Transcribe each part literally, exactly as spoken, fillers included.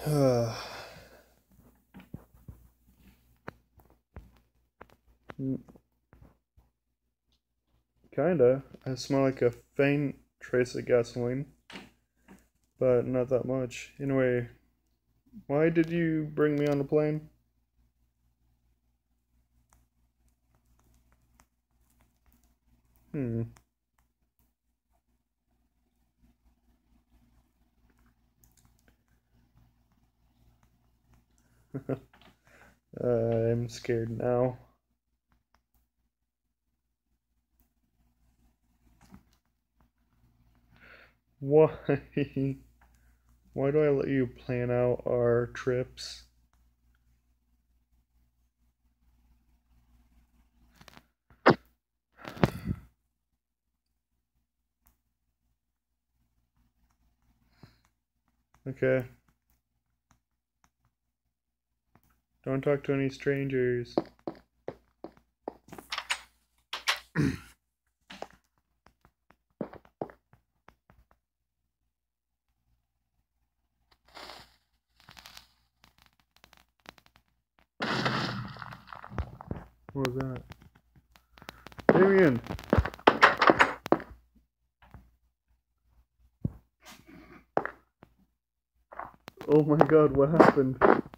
Uh, kinda. I smell like a faint trace of gasoline, but not that much. Anyway, why did you bring me on the plane? Hmm. uh, I'm scared now. Why? Why do I let you plan out our trips? Okay. Don't talk to any strangers. What was that? Damien! Oh my god, what happened?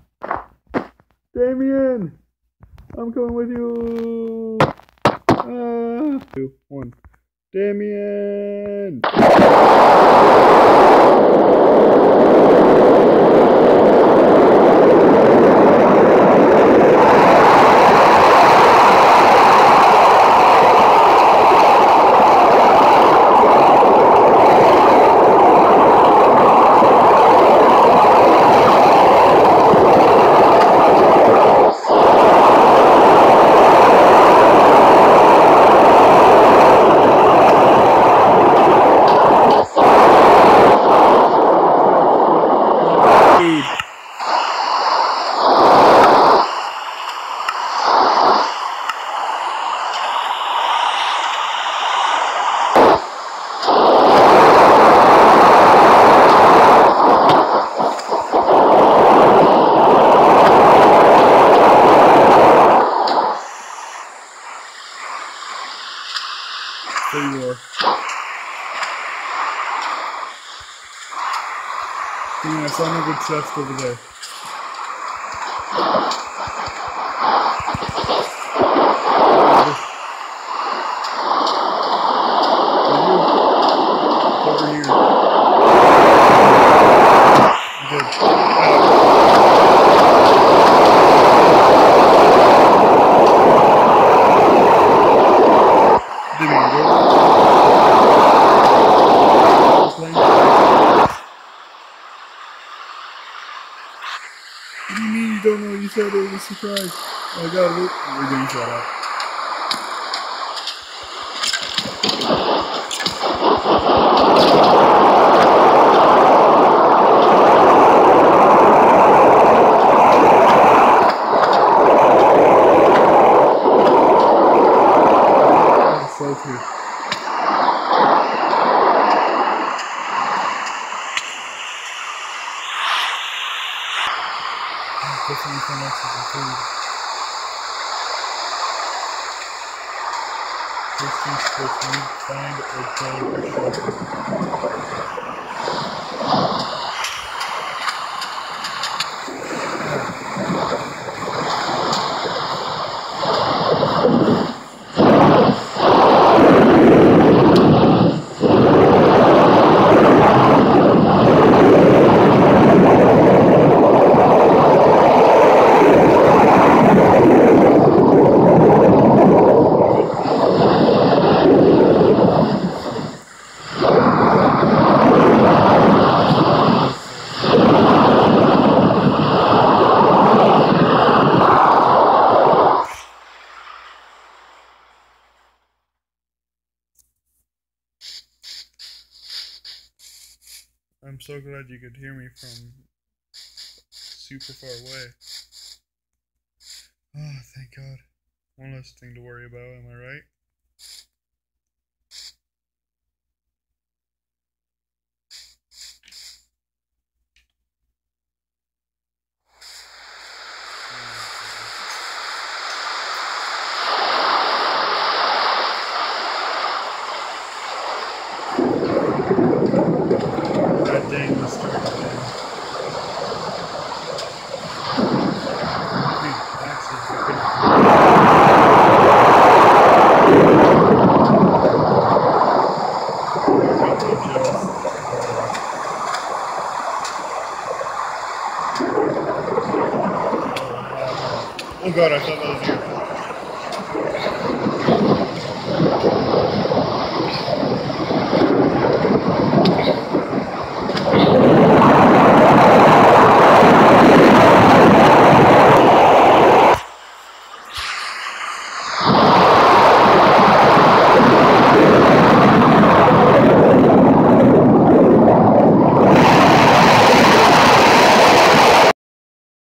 Damien! I'm coming with you! Ah! Two, one. Damien! There you are. Yeah, I saw another chest over there. Over here. Good. Did we go? What do you mean you don't know? You said it was a surprise. Oh god, we're, we're getting shot out. So true. Definitely some extra food. First things first, we need to find a shelter. I'm so glad you could hear me from super far away. Oh, thank God. One less thing to worry about, am I right? Oh god, I thought that was you.